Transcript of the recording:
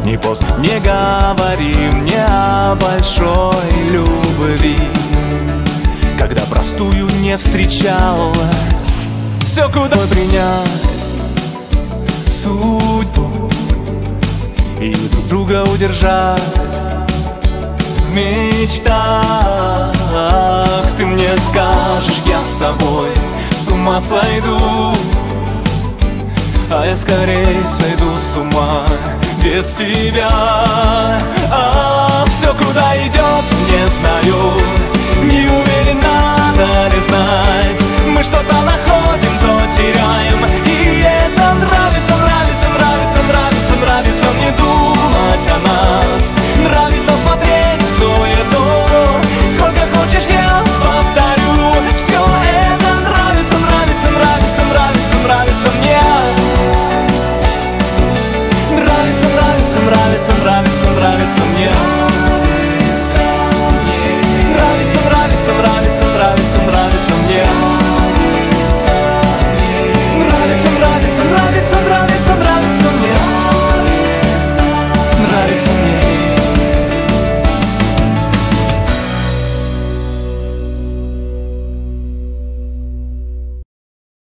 Не говори мне о большой любви, когда простую не встречал. Все куда принять судьбу и друг друга удержать в мечтах. Ты мне скажешь, я с тобой с ума сойду, а я скорее сойду с ума без тебя. Все куда идет, не знаю, не уверен, надо ли знать. Мы что-то находим, то теряем.